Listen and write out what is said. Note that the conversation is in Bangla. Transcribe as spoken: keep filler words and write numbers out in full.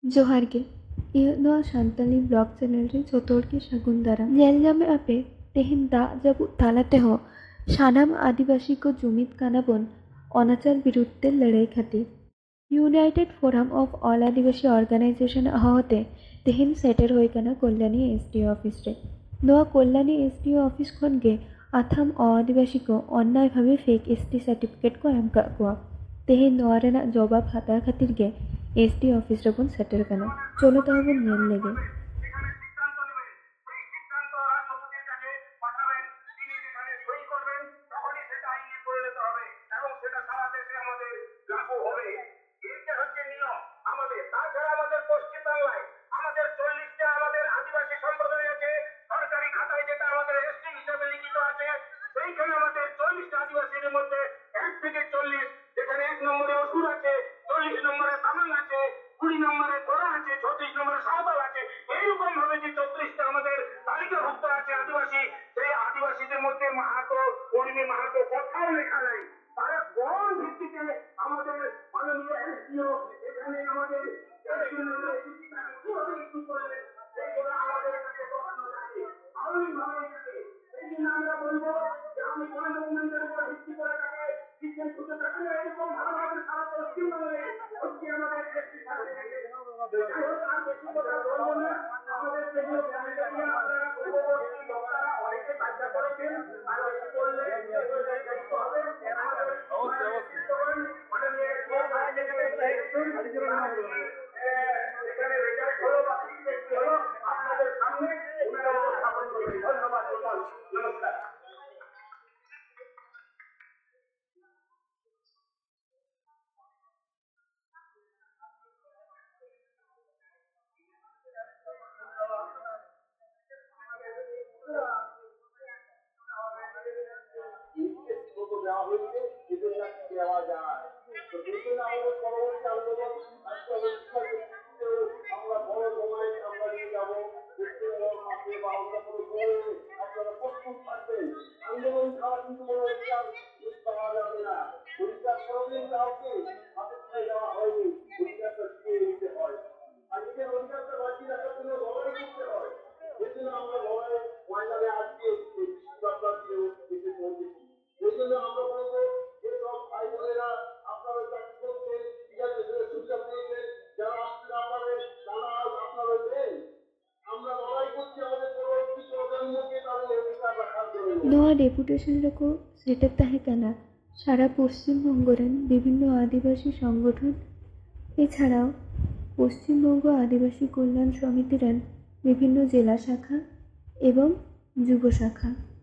ᱡᱚᱦᱟᱨ ᱜᱮ, ᱤᱧᱟᱹᱜ ᱱᱚᱣᱟ ᱥᱟᱱᱛᱟᱞᱤ ᱵᱞᱚᱜ ᱪᱮᱱᱮᱞ ᱨᱮ ᱡᱚᱛᱚ ᱦᱚᱲ ᱜᱮ ᱥᱟᱹᱜᱩᱱ ᱫᱟᱨᱟᱢ᱾ ᱧᱮᱞ ᱧᱟᱢᱮᱜ ᱟᱯᱮ ᱛᱮᱦᱮᱧ ᱫᱟᱜ ᱡᱟᱹᱯᱩᱫ ᱛᱟᱞᱟ ᱛᱮᱦᱚᱸ ᱥᱟᱱᱟᱢ ᱟᱹᱫᱤᱵᱟᱹᱥᱤ ᱠᱚ ᱡᱩᱢᱤᱫ ᱠᱟᱱᱟ ᱵᱚᱱ ᱚᱱᱟᱪᱟᱨ ᱵᱤᱨᱩᱫᱽ ᱛᱮ ᱞᱟᱹᱲᱦᱟᱹᱭ ᱠᱷᱟᱹᱛᱤᱨ। ᱤউᱱᱟᱭᱴᱮᱰ ᱯᱷᱳᱨᱟᱢ ᱚফ ᱚᱞ ᱟᱹᱫᱤᱵᱟᱹᱥᱤ ᱚᱨᱜᱟᱱᱟᱭᱡᱮᱥᱚᱱ ᱦᱚᱦᱚᱛᱮ ᱛᱮᱦᱮᱧ ᱥᱮᱴᱮᱨ ᱦᱩᱭ ᱠᱟᱱᱟ ᱠᱚᱞᱞᱟᱱᱤ ᱮᱥ ᱰᱤ ᱳ ᱚᱯᱷᱤᱥ ᱨᱮ। ᱱᱚᱣᱟ ᱠᱚᱞᱞᱟᱱᱤ ᱮᱥ ᱰᱤ ᱳ ᱚᱯᱷᱤᱥ ᱠᱷᱚᱱ ᱜᱮ ᱟᱛᱷᱟᱢ ᱚ-ᱟᱹᱫᱤᱵᱟᱹᱥᱤ ᱠᱚ ᱚᱱᱱᱟᱭ ᱵᱷᱟᱵᱮ ᱯᱷᱮᱠ ᱮᱥ ᱴᱤ ᱥᱟᱨᱴᱤᱯᱷᱤᱠᱮᱴ ᱠᱚ ᱮᱢ ᱠᱟᱜ ᱠᱚᱣᱟ। ᱛᱮᱦᱮᱧ ᱱᱚᱣᱟ ᱨᱮᱱᱟᱜ ᱡᱚᱵᱟᱵ ᱦᱟᱛᱟᱣ ᱠᱷᱟᱹᱛᱤᱨ ᱜᱮ ᱮᱥ ᱰᱤ ᱳ ᱚᱯᱷᱤস ᱨᱮᱵᱚᱱ ᱥᱮᱴᱮর ᱠᱟᱱᱟ। চলো তবে বন নেল লেগে। ᱱᱚᱣᱟ ᱰᱮᱯᱩᱴᱮᱥᱚᱱ ᱨᱮᱠᱚ ᱥᱮᱴᱮᱨ ᱛᱟᱦᱮᱸ ᱠᱟᱱᱟ সারা পশ্চিমবঙ্গ রেন বিভিন্ন আদিবাসী সংগঠন এছাড়াও পশ্চিমবঙ্গ আদিবাসী কল্যাণ সমিতি রেন বিভিন্ন জেলা শাখা এবং যুব শাখা।